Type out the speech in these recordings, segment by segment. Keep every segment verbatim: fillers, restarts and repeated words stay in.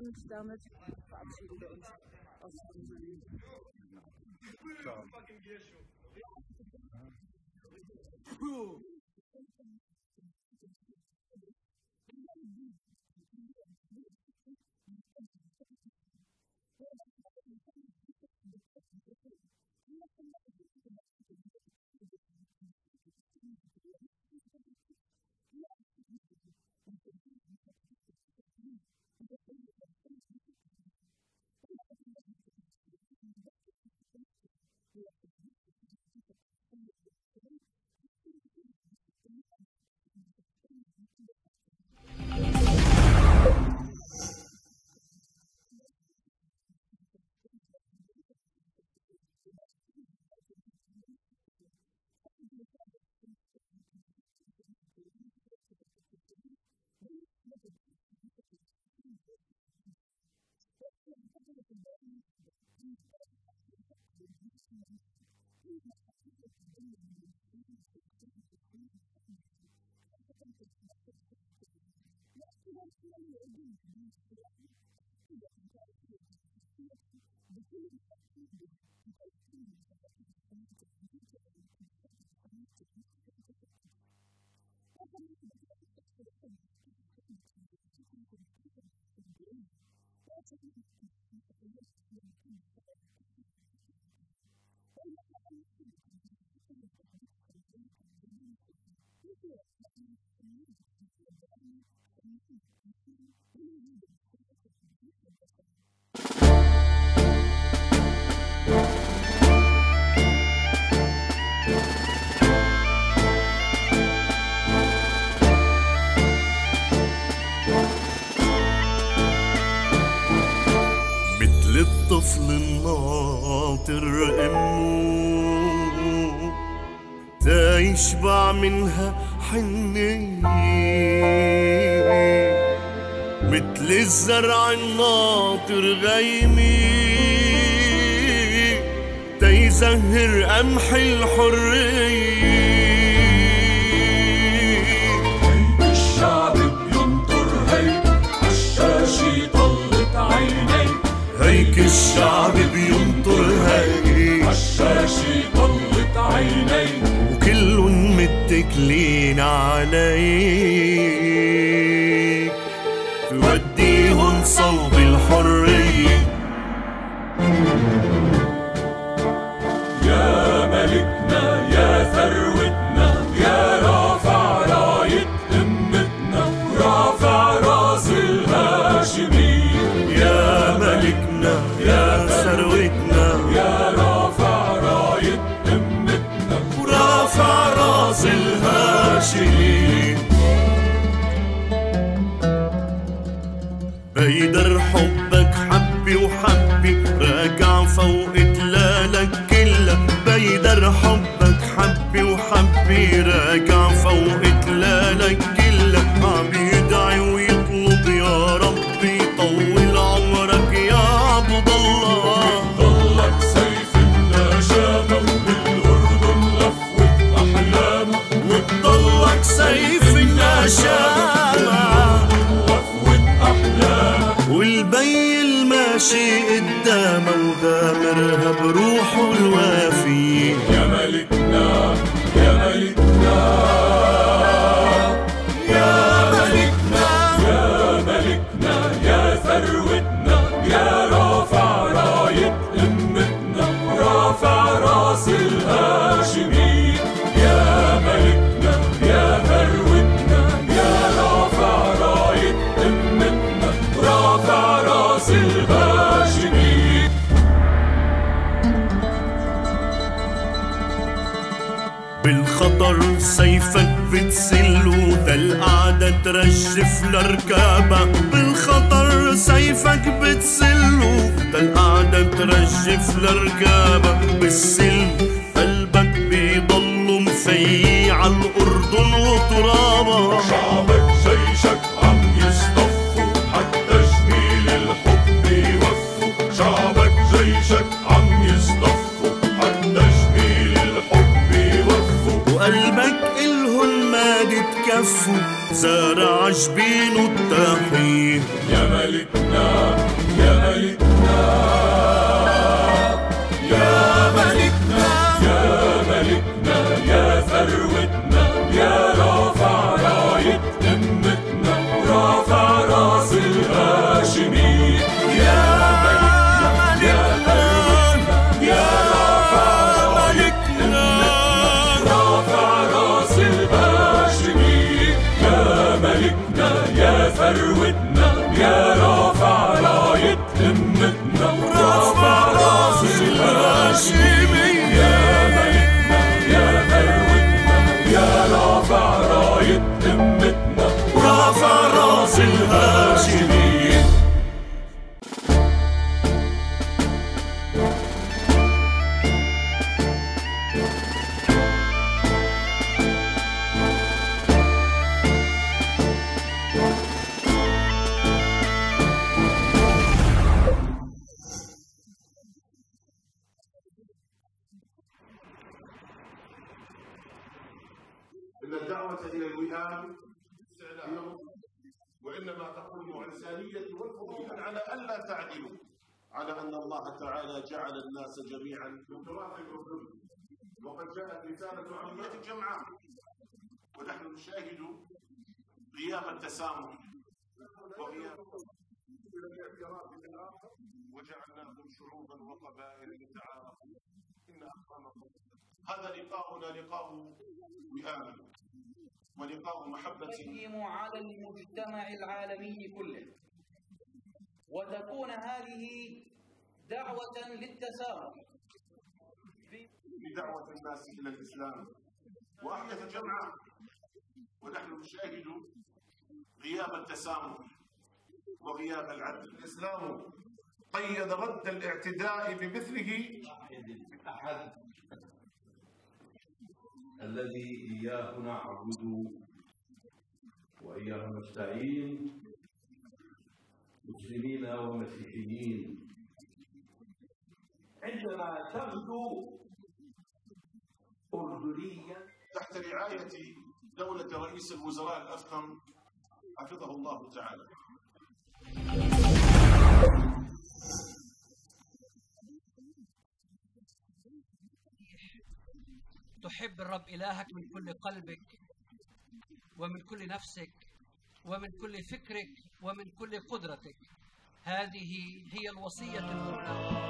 Und damit verabschieden wir uns aus unserem Lied. الطفل الناطر أمه تا يشبع منها حنية، مثل الزرع الناطر غيمي تا يزهر قمح الحرية. هيك الشعب بينطر، هيك عالشاشة طلت عيني، هيك الشعب بينطر، هيك عالشاشة طلت عيني، وكلن متكلين عليك توديهن صوب الحرية. يا ملكنا يا ثروتنا يا رافع راية أمتنا ورافع راس الهاشمي. يا ملكنا يا ثروتنا يا رافع راية أمتنا ورافع راس الهاشمي. بيدر حبك حبي وحبي راجع فوق تلالك كلها. بيدر حبك حبي وحبي راجع فوق تلالك كلها. عم يدعي ويطلب يا ربي طول عمرك يا عبد الله. ضلك سيف النشامة وبالأردن لفوة أحلامة، وتضلك سيف النشامة لفوة أحلامة، والبي الماشي قدامه وغامرها بروحه الوافي. يا ملكنا يا ملكنا يا ملكنا يا ملكنا يا ثروتنا يا رافع راية أمتنا ورافع راس الهاشمي. يا ملكنا يا ثروتنا يا رافع راية أمتنا ورافع راس الهاشمي. بالخطر سيفك بتسله ده القعدة ترجف لركابة. بالخطر سيفك بتسله ده القعدة ترجف لركابة. بالسلم قلبك بيضل مفيع عالأردن وترابة. شعبك جيشك عم يصطفوا حتى جميل الحب يوفوا. شعبك جيشك عم يصطفوا حتى جميل الحب يوفوا. وقلبك إلهن ما تكفوا زارع جبينه التحية. يا ملكنا الوئام وإنما تقوم الإنسانية والفضول على ألا تعدلوا، على أن الله تعالى جعل الناس جميعا من تراث الأردن، وقد جاءت رسالة عملية الجمعاء ونحن نشاهد غياب التسامح وغياب الاعتراف بالآخر، وجعلناهم شعوبا وقبائل لتعارفوا إن أكرمكم. هذا لقاؤنا لقاء وئام ولقاء محبة على المجتمع العالمي كله، وتكون هذه دعوة للتسامح بدعوة الناس إلى الإسلام وأحدث الجمعة، ونحن نشاهد غياب التسامح وغياب العدل. الإسلام قيد رد الاعتداء بمثله أحد الذي إياه نعبد وإياه نستعين، مسلمين ومسيحيين. عندما تغدو أردنيا تحت رعاية دولة رئيس الوزراء الأفخم حفظه الله تعالى. تحب الرب إلهك من كل قلبك ومن كل نفسك ومن كل فكرك ومن كل قدرتك. هذه هي الوصية الأولى.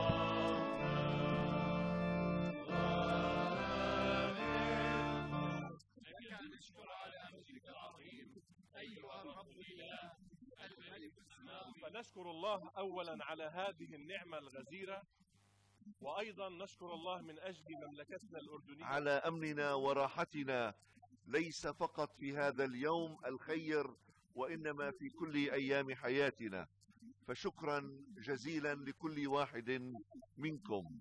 فنشكر الله أولا على هذه النعمة الغزيرة، وأيضا نشكر الله من أجل مملكتنا الأردنية على أمننا وراحتنا، ليس فقط في هذا اليوم الخير وإنما في كل أيام حياتنا. فشكرا جزيلا لكل واحد منكم.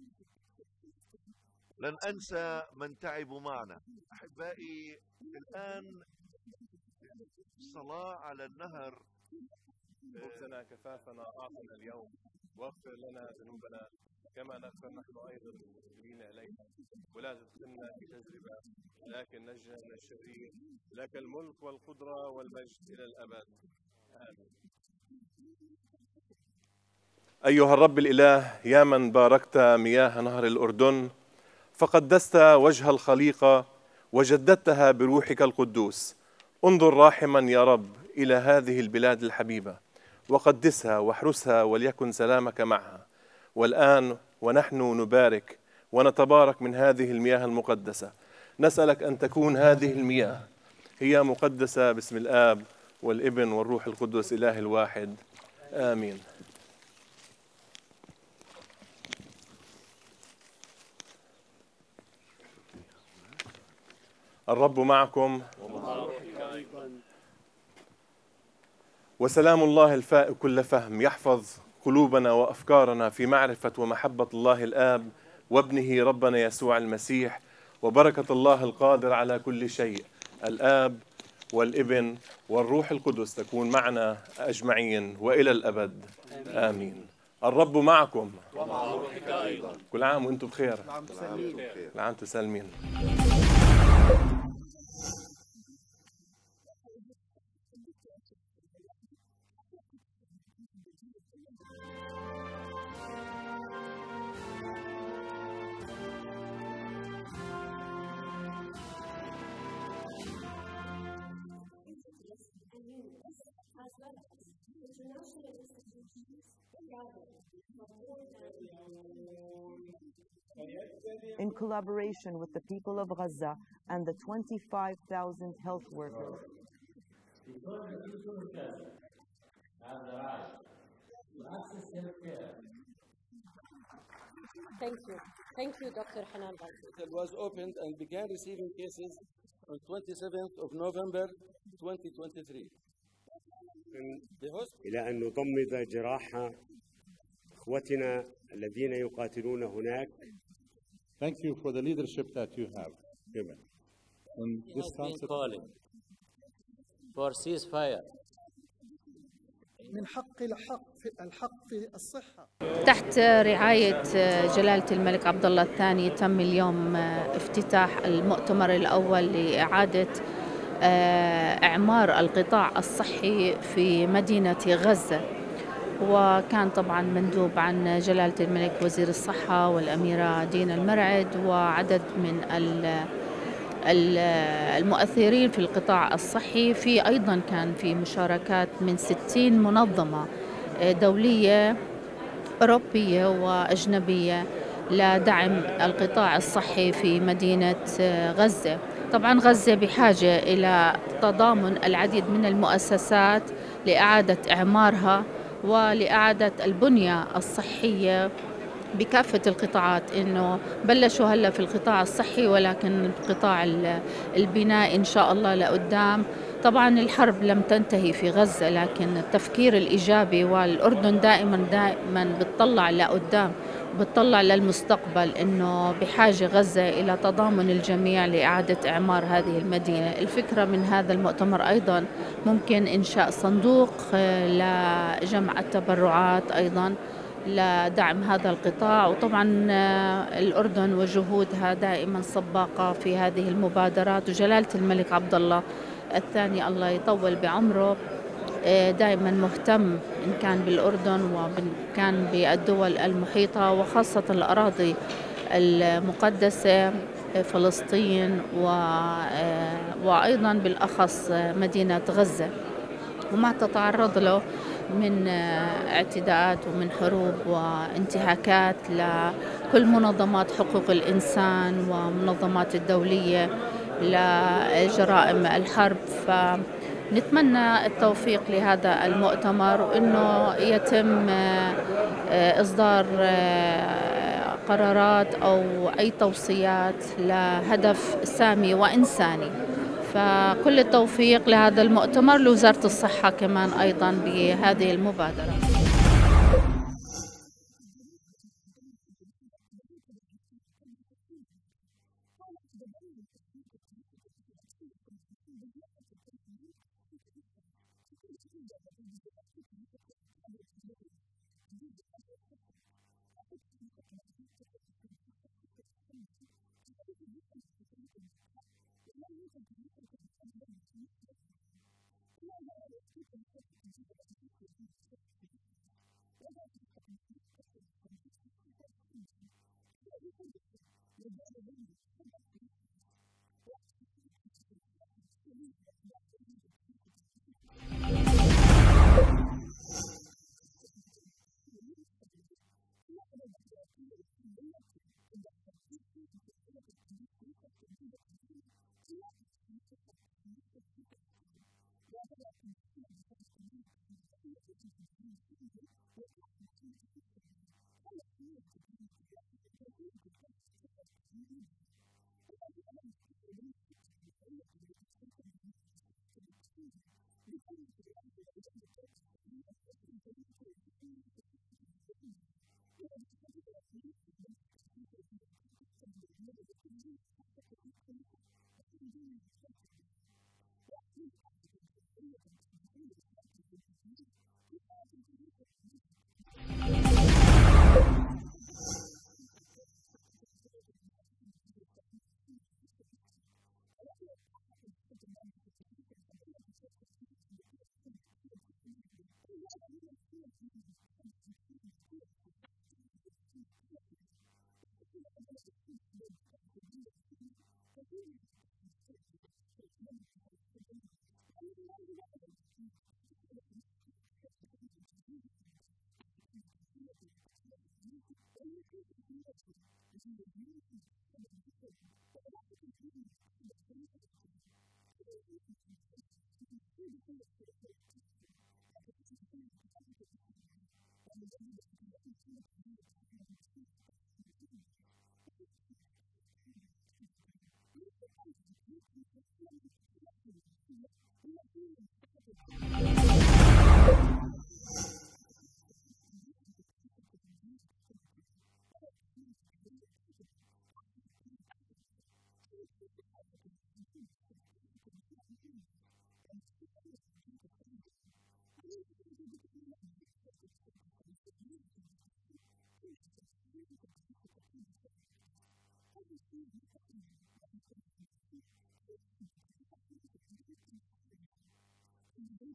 لن أنسى من تعبوا معنا. أحبائي، الآن الصلاة على النهر. خبزنا كفافنا أعطنا اليوم، واغفر لنا ذنوبنا كما نغفر نحن أيضا المذنبين إلينا، ولا تدخلنا في تجربة لكن نجنا من الشرير. لك الملك والقدرة والمجد إلى الأبد، آمين. أيها الرب الإله، يا من باركت مياه نهر الأردن، فقدست وجه الخليقة وجددتها بروحك القدوس. انظر راحما يا رب إلى هذه البلاد الحبيبة، وقدسها واحرسها، وليكن سلامك معها. والآن ونحن نبارك ونتبارك من هذه المياه المقدسة، نسألك أن تكون هذه المياه هي مقدسة باسم الآب والابن والروح القدس إله الواحد، آمين. الرب معكم، وسلام الله الفائق كل فهم يحفظ قلوبنا وأفكارنا في معرفة ومحبة الله الآب وابنه ربنا يسوع المسيح، وبركة الله القادر على كل شيء الآب والابن والروح القدس تكون معنا أجمعين وإلى الأبد، آمين. الرب معكم ومع روحك أيضا. كل عام وأنتم بخير. كل عام وأنتم سالمين. In collaboration with the people of Gaza and the twenty-five thousand health workers. Thank you. Thank you, Doctor Hanan. It was opened and began receiving cases on twenty-seventh of November twenty twenty-three. إلى أن نضمد جراح إخوتنا الذين يقاتلون هناك. Thank you for the leadership that you have given. And this council calling for ceasefire. من حق الحق في الحق في الصحة. تحت رعاية جلالة الملك عبد الله الثاني تم اليوم افتتاح المؤتمر الأول لإعادة إعمار القطاع الصحي في مدينة غزة. وكان طبعا مندوب عن جلالة الملك وزير الصحة والأميرة دينا المرعد وعدد من المؤثرين في القطاع الصحي. في أيضا كان في مشاركات من ستين منظمة دولية أوروبية وأجنبية لدعم القطاع الصحي في مدينة غزة. طبعا غزة بحاجة إلى تضامن العديد من المؤسسات لإعادة إعمارها ولإعادة البنية الصحية بكافة القطاعات. إنه بلشوا هلا في القطاع الصحي ولكن القطاع البناء إن شاء الله لقدام. طبعا الحرب لم تنتهي في غزة، لكن التفكير الإيجابي والأردن دائما دائما بتطلع لقدام، بتطلع للمستقبل، إنه بحاجة غزة إلى تضامن الجميع لإعادة إعمار هذه المدينة. الفكرة من هذا المؤتمر أيضا ممكن إنشاء صندوق لجمع التبرعات أيضا لدعم هذا القطاع. وطبعا الأردن وجهودها دائما سباقة في هذه المبادرات، وجلالة الملك عبد الله الثاني الله يطول بعمره دائما مهتم إن كان بالأردن وإن كان بالدول المحيطة، وخاصة الأراضي المقدسة فلسطين وأيضا بالأخص مدينة غزة، وما تتعرض له من اعتداءات ومن حروب وانتهاكات لكل منظمات حقوق الإنسان ومنظمات الدولية لجرائم الحرب. فنتمنى التوفيق لهذا المؤتمر، وإنه يتم إصدار قرارات أو أي توصيات لهدف سامي وإنساني. فكل التوفيق لهذا المؤتمر، لوزارة الصحة كمان أيضا بهذه المبادرة.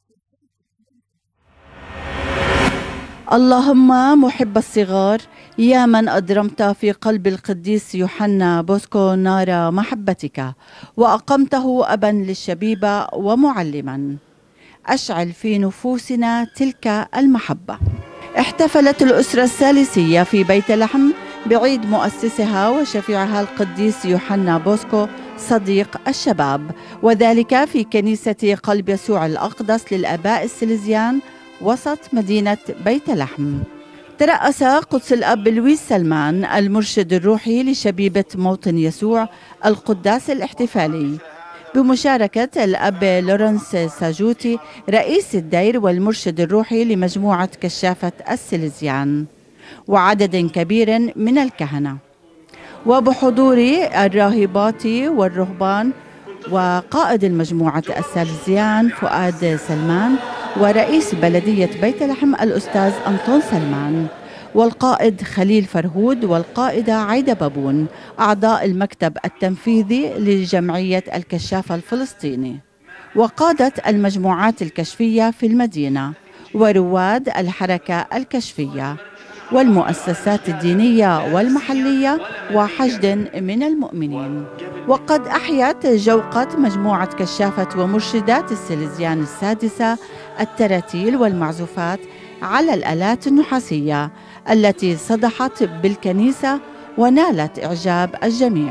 اللهم محب الصغار، يا من أدرمت في قلب القديس يوحنا بوسكو نار محبتك وأقمته أبا للشبيبة ومعلما، أشعل في نفوسنا تلك المحبة. احتفلت الأسرة الثالثية في بيت لحم بعيد مؤسسها وشفيعها القديس يوحنا بوسكو صديق الشباب، وذلك في كنيسة قلب يسوع الأقدس للآباء السليزيان وسط مدينة بيت لحم. ترأس قدس الأب لويس سلمان المرشد الروحي لشبيبة موطن يسوع القداس الاحتفالي بمشاركة الأب لورنس ساجوتي رئيس الدير والمرشد الروحي لمجموعة كشافة السليزيان وعدد كبير من الكهنة، وبحضور الراهبات والرهبان وقائد المجموعة السليزيان فؤاد سلمان ورئيس بلدية بيت لحم الأستاذ أنطون سلمان والقائد خليل فرهود والقائدة عايدة بابون، أعضاء المكتب التنفيذي لجمعية الكشافة الفلسطيني وقادة المجموعات الكشفية في المدينة ورواد الحركة الكشفية والمؤسسات الدينية والمحلية وحشد من المؤمنين. وقد أحيت جوقة مجموعة كشافة ومرشدات السليزيان السادسة التراتيل والمعزوفات على الآلات النحاسية التي صدحت بالكنيسة ونالت إعجاب الجميع.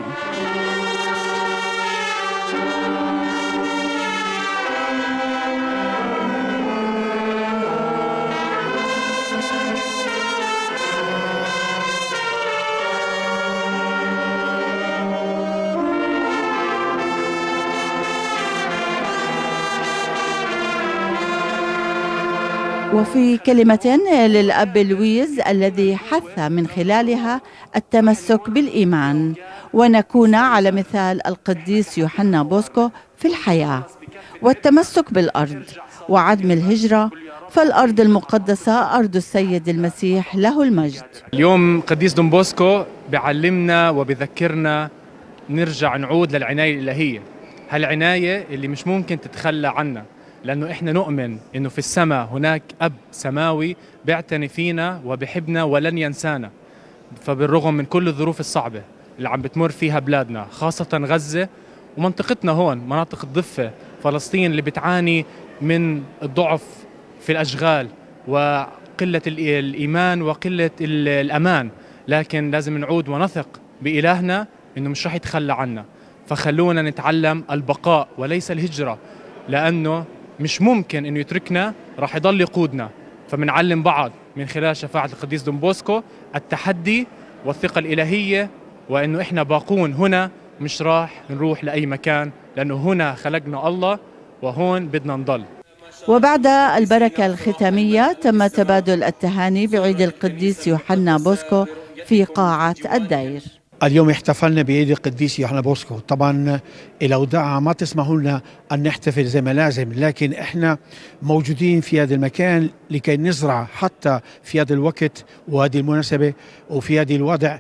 وفي كلمة للأب لويز الذي حث من خلالها التمسك بالإيمان ونكون على مثال القديس يوحنا بوسكو في الحياة والتمسك بالأرض وعدم الهجرة، فالأرض المقدسة أرض السيد المسيح له المجد. اليوم قديس دون بوسكو بيعلمنا وبذكرنا نرجع نعود للعناية الإلهية، هالعناية اللي مش ممكن تتخلى عنا، لأنه إحنا نؤمن إنه في السماء هناك أب سماوي بيعتني فينا وبيحبنا ولن ينسانا. فبالرغم من كل الظروف الصعبة اللي عم بتمر فيها بلادنا خاصة غزة ومنطقتنا هون مناطق الضفة فلسطين اللي بتعاني من الضعف في الأشغال وقلة الإيمان وقلة الأمان، لكن لازم نعود ونثق بإلهنا إنه مش رح يتخلى عنا. فخلونا نتعلم البقاء وليس الهجرة، لأنه مش ممكن إنه يتركنا، راح يضل يقودنا. فمنعلم بعض من خلال شفاعة القديس دون بوسكو التحدي والثقة الإلهية، وإنه إحنا باقون هنا، مش راح نروح لأي مكان، لأنه هنا خلقنا الله وهون بدنا نضل. وبعد البركة الختامية تم تبادل التهاني بعيد القديس يوحنا بوسكو في قاعة الدير. اليوم احتفلنا بعيد القديس يوحنا بوسكو. طبعا الأوضاع ما تسمح لنا أن نحتفل زي ما لازم، لكن احنا موجودين في هذا المكان لكي نزرع حتى في هذا الوقت وهذه المناسبة وفي هذه الوضع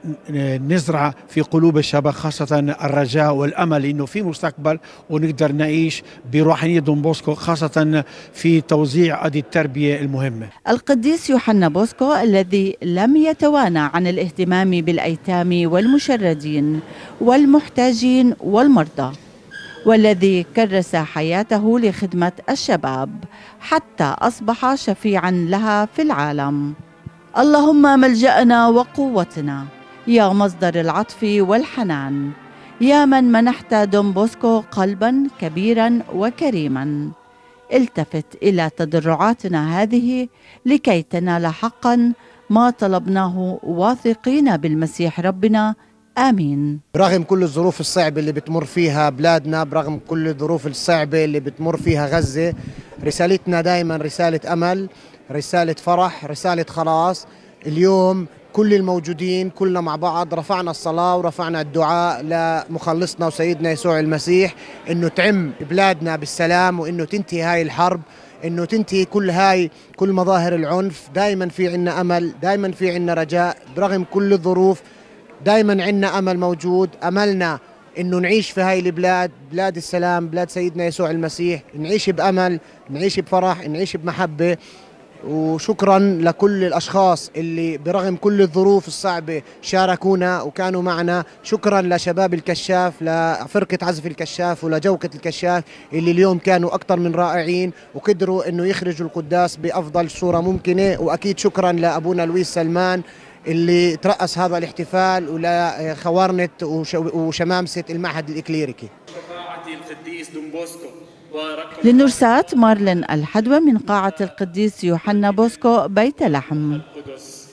نزرع في قلوب الشباب خاصة الرجاء والأمل إنه في مستقبل ونقدر نعيش بروحانية دون بوسكو، خاصة في توزيع هذه التربية المهمة. القديس يوحنا بوسكو الذي لم يتوانى عن الاهتمام بالأيتام والمشردين والمحتاجين والمرضى، والذي كرس حياته لخدمة الشباب حتى أصبح شفيعا لها في العالم. اللهم ملجأنا وقوتنا، يا مصدر العطف والحنان، يا من منحت دون بوسكو قلبا كبيرا وكريما، التفت إلى تضرعاتنا هذه لكي تنال حقا ما طلبناه واثقين بالمسيح ربنا. آمين. برغم كل الظروف الصعبة اللي بتمر فيها بلادنا، برغم كل الظروف الصعبة اللي بتمر فيها غزة، رسالتنا دائما رسالة أمل، رسالة فرح، رسالة خلاص. اليوم كل الموجودين كلنا مع بعض رفعنا الصلاة ورفعنا الدعاء لمخلصنا وسيدنا يسوع المسيح إنه تعم بلادنا بالسلام، وإنه تنتهي هاي الحرب، إنه تنتهي كل هاي كل مظاهر العنف. دائما في عنا أمل، دائما في عنا رجاء برغم كل الظروف، دائما عنا أمل موجود. أملنا إنه نعيش في هاي البلاد، بلاد السلام، بلاد سيدنا يسوع المسيح، نعيش بأمل، نعيش بفرح، نعيش بمحبة. وشكرا لكل الأشخاص اللي برغم كل الظروف الصعبة شاركونا وكانوا معنا. شكرا لشباب الكشاف، لفرقة عزف الكشاف ولجوكة الكشاف اللي اليوم كانوا أكثر من رائعين وقدروا أنه يخرجوا القداس بأفضل صورة ممكنة. وأكيد شكرا لأبونا لويس سلمان اللي ترأس هذا الاحتفال، ولخوارنة وشمامسة المعهد الإكليريكي. شفاعة القديس دون بوسكو للنرسات مارلين الحدوى من قاعة القديس يوحنا بوسكو بيت لحم. القدس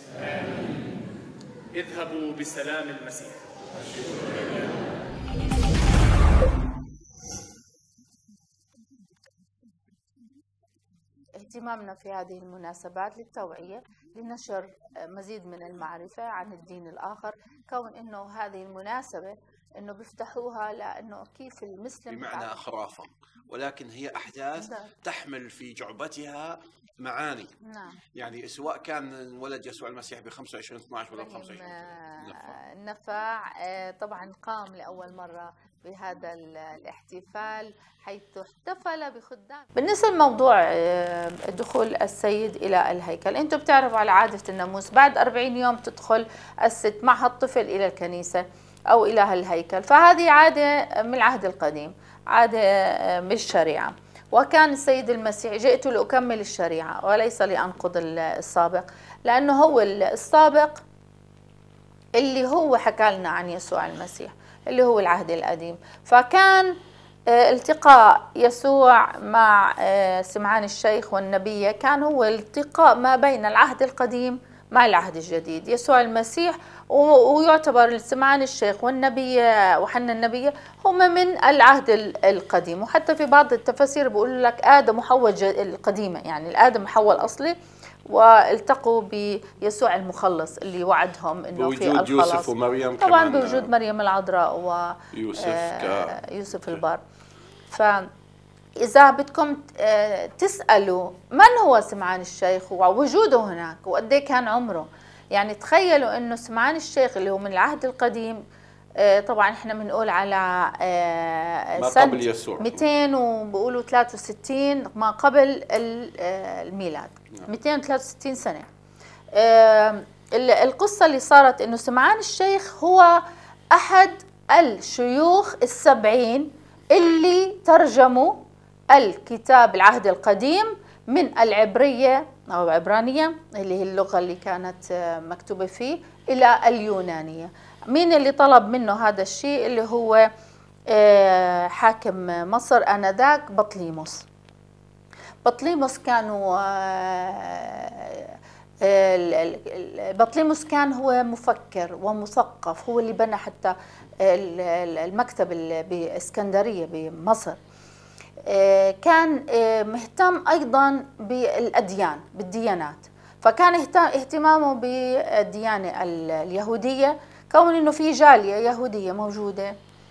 اذهبوا بسلام المسيح. اهتمامنا في هذه المناسبات للتوعية لنشر مزيد من المعرفة عن الدين الآخر، كون أنه هذه المناسبة أنه بيفتحوها لأنه كيف المسلم بمعنى خرافة، ولكن هي أحداث تحمل في جعبتها معاني. نعم. يعني سواء كان ولد يسوع المسيح ب خمسة وعشرين اثني عشر ولا ب خمسة وعشرين نفع طبعا قام لأول مرة بهذا الاحتفال حيث احتفل بخدام. بالنسبة لموضوع دخول السيد إلى الهيكل، أنتم بتعرفوا على عادة الناموس بعد أربعين يوم تدخل الست مع الطفل إلى الكنيسة أو إلى الهيكل، فهذه عادة من العهد القديم، عادة من الشريعة. وكان السيد المسيح جئت لأكمل الشريعة وليس لأنقض السابق، لأنه هو السابق اللي هو حكى لنا عن يسوع المسيح اللي هو العهد القديم. فكان التقاء يسوع مع سمعان الشيخ والنبي كان هو التقاء ما بين العهد القديم مع العهد الجديد. يسوع المسيح ويعتبر سمعان الشيخ والنبي وحنا النبي هم من العهد القديم، وحتى في بعض التفاسير بيقول لك آدم وحواء القديمة، يعني الآدم وحواء الأصلي والتقوا بيسوع المخلص اللي وعدهم انه في الخلاص. يوسف ومريم طبعا بوجود مريم العذراء ويوسف آه يوسف البار. فإذا بدكم تسألوا من هو سمعان الشيخ ووجوده هناك وقد ايه كان عمره، يعني تخيلوا انه سمعان الشيخ اللي هو من العهد القديم، طبعا احنا بنقول على سنة مئتين وبقولوا ثلاثة وستين ما قبل الميلاد، مئتين وثلاثة وستين سنة. القصة اللي صارت انه سمعان الشيخ هو احد الشيوخ السبعين اللي ترجموا الكتاب العهد القديم من العبرية أو العبرانية اللي هي اللغة اللي كانت مكتوبة فيه إلى اليونانية. مين اللي طلب منه هذا الشيء؟ اللي هو حاكم مصر آنذاك بطليموس. بطليموس كانوا بطليموس كان هو مفكر ومثقف، هو اللي بنى حتى المكتب بإسكندرية بمصر. كان مهتم أيضا بالأديان بالديانات، فكان اهتمامه بالديانة اليهودية، كون إنه في جالية يهودية موجودة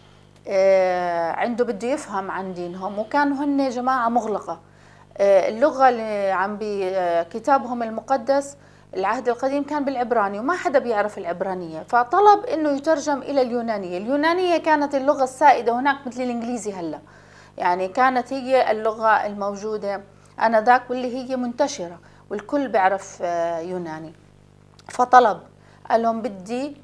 عنده بده يفهم عن دينهم، وكانوا هن جماعة مغلقة. اللغة اللي عم بكتابهم المقدس العهد القديم كان بالعبراني وما حدا بيعرف العبرانية، فطلب إنه يترجم إلى اليونانية. اليونانية كانت اللغة السائدة هناك مثل الإنجليزي هلا، يعني كانت هي اللغة الموجودة آنذاك واللي هي منتشرة والكل بيعرف يوناني. فطلب قال لهم بدي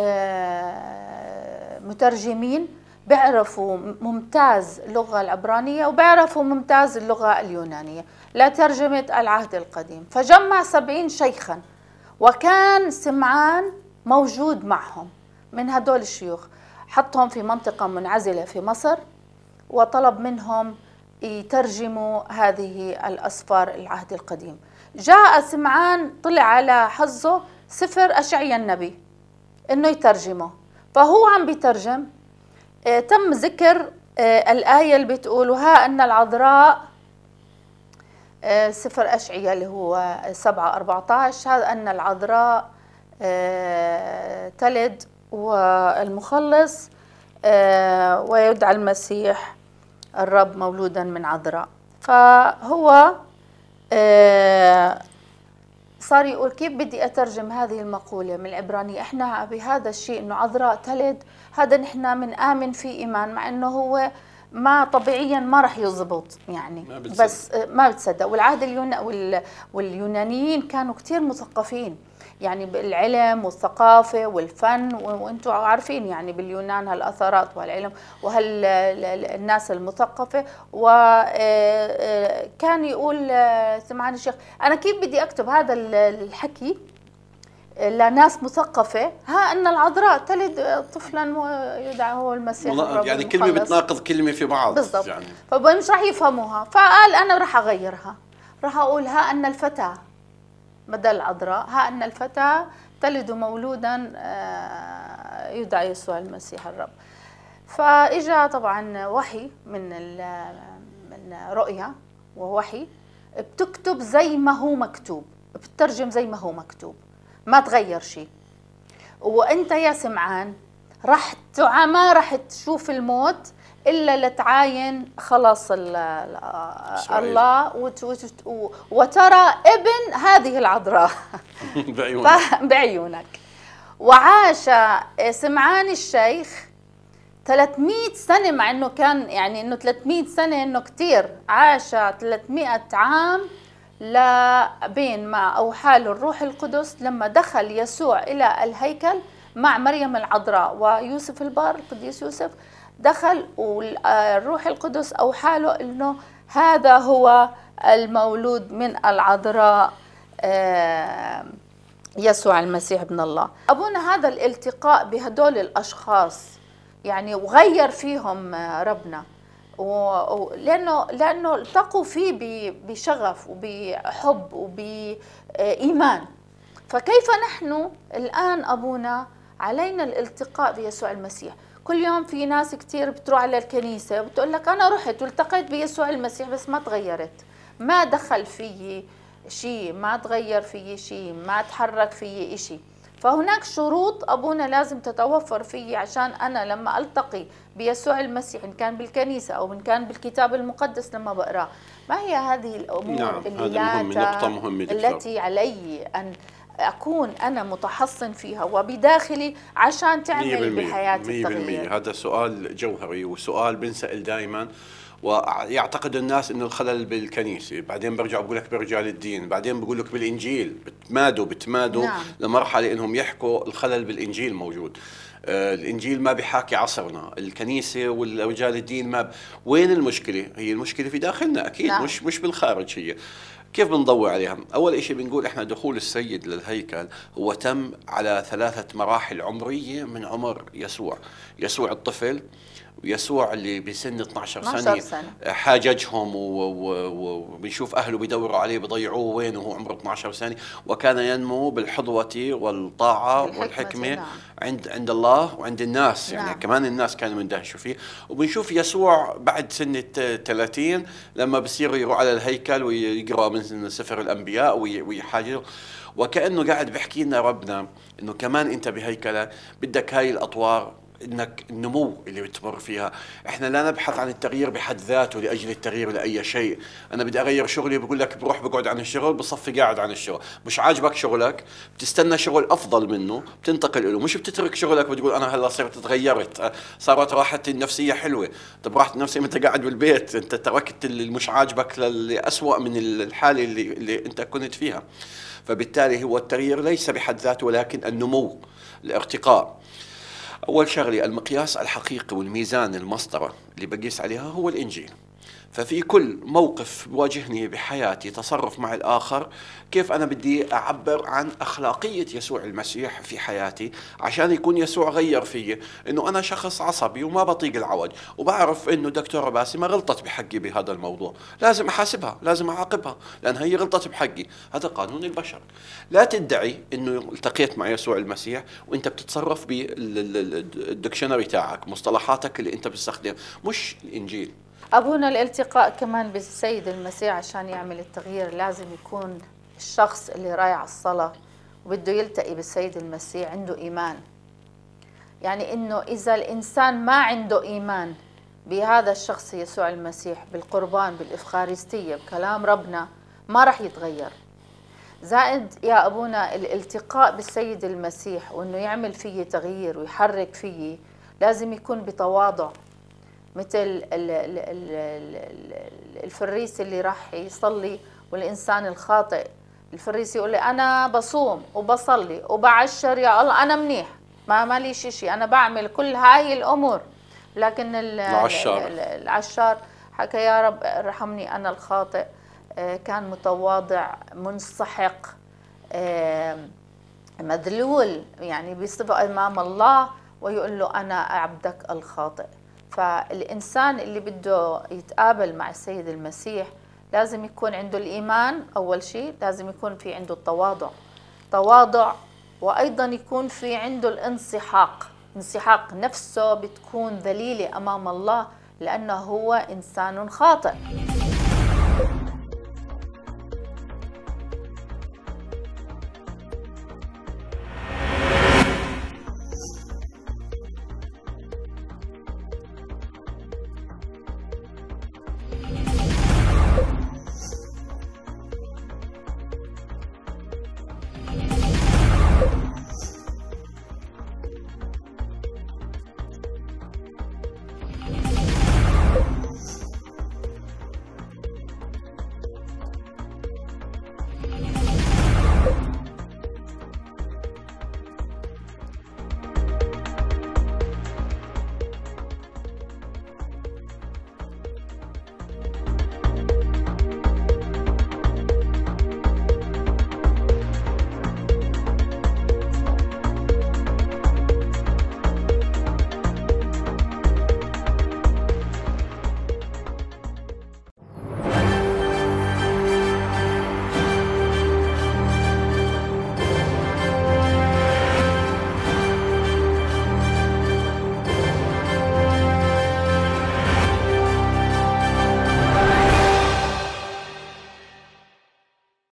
مترجمين بيعرفوا ممتاز اللغة العبرانية وبيعرفوا ممتاز اللغة اليونانية لترجمة العهد القديم. فجمع سبعين شيخا، وكان سمعان موجود معهم من هدول الشيوخ، حطهم في منطقة منعزلة في مصر وطلب منهم يترجموا هذه الأسفار العهد القديم. جاء سمعان طلع على حظه سفر أشعيا النبي إنه يترجمه، فهو عم بيترجم آه تم ذكر آه الآية اللي بتقول ها أن العذراء آه سفر أشعيا اللي هو سبعة أربعة عشر، هذا أن العذراء آه تلد والمخلص آه ويدعى المسيح الرب مولودا من عذراء. فهو آه صار يقول كيف بدي أترجم هذه المقولة من العبرانية؟ إحنا بهذا الشيء إنه عذراء تلد، هذا نحن من آمن في إيمان، مع إنه هو ما طبيعيا ما راح يزبط يعني، ما بتصدق. بس ما بتصدق. والعهد اليون وال... واليونانيين كانوا كتير مثقفين يعني بالعلم والثقافة والفن، وانتم عارفين يعني باليونان هالأثارات وهالعلم وهالناس المثقفة. وكان يقول سمعان الشيخ أنا كيف بدي أكتب هذا الحكي لناس مثقفة، ها أن العذراء تلد طفلا يدعى هو المسيح الرب يعني كلمة المخلص. بتناقض كلمة في بعض بالضبط يعني. فمش راح يفهموها، فقال أنا راح أغيرها، راح أقول ها أن الفتاة بدل العذراء، ها أن الفتاة تلد مولودا يدعى يسوع المسيح الرب. فإجا طبعا وحي من من رؤيا، ووحي بتكتب زي ما هو مكتوب، بتترجم زي ما هو مكتوب، ما تغير شيء. وانت يا سمعان راح ما راح تشوف الموت الا لتعاين خلاص الله وترى ابن هذه العذراء بعيونك. بعيونك. وعاش سمعان الشيخ ثلاثمئة سنة، مع انه كان يعني انه ثلاثمئة سنة انه كثير، عاش ثلاثمئة عام لبين ما أوحى له الروح القدس لما دخل يسوع إلى الهيكل مع مريم العذراء ويوسف البار القديس يوسف. دخل والروح القدس أوحى له إنه هذا هو المولود من العذراء يسوع المسيح ابن الله. أبونا هذا الالتقاء بهدول الأشخاص يعني وغير فيهم ربنا، لأنه لأنه التقوا فيه بشغف وبحب وبإيمان. فكيف نحن الآن أبونا علينا الالتقاء بيسوع المسيح؟ كل يوم في ناس كتير بتروح على الكنيسة وبتقول لك أنا رحت والتقيت بيسوع المسيح بس ما تغيرت، ما دخل فيي شيء، ما تغير فيي شيء، ما تحرك فيي شيء. فهناك شروط أبونا لازم تتوفر فيه عشان أنا لما ألتقي بيسوع المسيح، إن كان بالكنيسة أو إن كان بالكتاب المقدس لما بقراه. ما هي هذه الأمور نعم، اللي مهم. نقطة مهمة التي علي أن أكون أنا متحصن فيها وبداخلي عشان تعمل بحياتي التغيير؟ هذا سؤال جوهري وسؤال بنسأل دائما، ويعتقد الناس انه الخلل بالكنيسه، بعدين برجعوا بقول لك برجال الدين، بعدين بقول لك بالانجيل، بتمادوا بتمادوا نعم. لمرحله انهم يحكوا الخلل بالانجيل موجود. آه الانجيل ما بيحاكي عصرنا، الكنيسه ورجال الدين ما ب... وين المشكله؟ هي المشكله في داخلنا اكيد. نعم. مش مش بالخارج. هي كيف بنضوي عليها؟ اول شيء بنقول احنا دخول السيد للهيكل هو تم على ثلاثه مراحل عمريه من عمر يسوع. يسوع الطفل، ويسوع اللي بسن اثنعش سنة, سنة حاججهم وبنشوف أهله بيدوروا عليه بيضيعوه وين وهو عمره اثنعش سنة، وكان ينمو بالحضوة والطاعة والحكمة نعم. عند عند الله وعند الناس يعني نعم. كمان الناس كانوا مندهشوا فيه. وبنشوف يسوع بعد سنة ثلاثين لما بصير يروح على الهيكل ويقرأ من سفر الأنبياء ويحاجر، وكأنه قاعد بيحكي لنا ربنا إنه كمان أنت بهيكلة بدك هاي الأطوار، انك النمو اللي بتمر فيها. احنا لا نبحث عن التغيير بحد ذاته لاجل التغيير لاي شيء. انا بدي اغير شغلي بقول لك بروح بقعد عن الشغل بصفي قاعد عن الشغل، مش عاجبك شغلك بتستنى شغل افضل منه بتنتقل له، مش بتترك شغلك بتقول انا هلا صرت تغيرت صارت راحتي النفسيه حلوه. طب راحت النفسيه انت قاعد بالبيت، انت تركت اللي مش عاجبك لأسوأ من الحاله اللي, اللي انت كنت فيها. فبالتالي هو التغيير ليس بحد ذاته ولكن النمو، الارتقاء. أول شغلة المقياس الحقيقي والميزان المسطرة اللي بقيس عليها هو الإنجيل. ففي كل موقف بواجهني بحياتي تصرف مع الآخر، كيف أنا بدي أعبر عن أخلاقية يسوع المسيح في حياتي عشان يكون يسوع غير فيي. إنه أنا شخص عصبي وما بطيق العوج، وبعرف إنه دكتورة باسمة غلطت بحقي بهذا الموضوع، لازم أحاسبها، لازم أعاقبها لأن هي غلطت بحقي. هذا قانون البشر. لا تدعي إنه التقيت مع يسوع المسيح وإنت بتتصرف بالدكشنري تاعك، مصطلحاتك اللي أنت بتستخدم، مش الإنجيل. أبونا الالتقاء كمان بالسيد المسيح عشان يعمل التغيير لازم يكون الشخص اللي رايح على الصلاة وبده يلتقي بالسيد المسيح عنده إيمان. يعني إنه إذا الإنسان ما عنده إيمان بهذا الشخص يسوع المسيح، بالقربان، بالإفخارستية، بكلام ربنا، ما راح يتغير. زائد يا أبونا الالتقاء بالسيد المسيح وأنه يعمل فيه تغيير ويحرك فيه لازم يكون بتواضع، مثل الفريسي اللي راح يصلي والإنسان الخاطئ. الفريسي يقول لي أنا بصوم وبصلي وبعشر يا الله أنا منيح، ما ماليش شيء، أنا بعمل كل هاي الأمور. لكن العشار, العشار حكى يا رب ارحمني أنا الخاطئ، كان متواضع منسحق مذلول، يعني بيصف أمام الله ويقول له أنا عبدك الخاطئ. فالإنسان اللي بده يتقابل مع السيد المسيح لازم يكون عنده الإيمان أول شيء، لازم يكون في عنده التواضع تواضع وأيضا يكون في عنده الانسحاق، انسحاق نفسه بتكون ذليلة أمام الله لأنه هو إنسان خاطئ.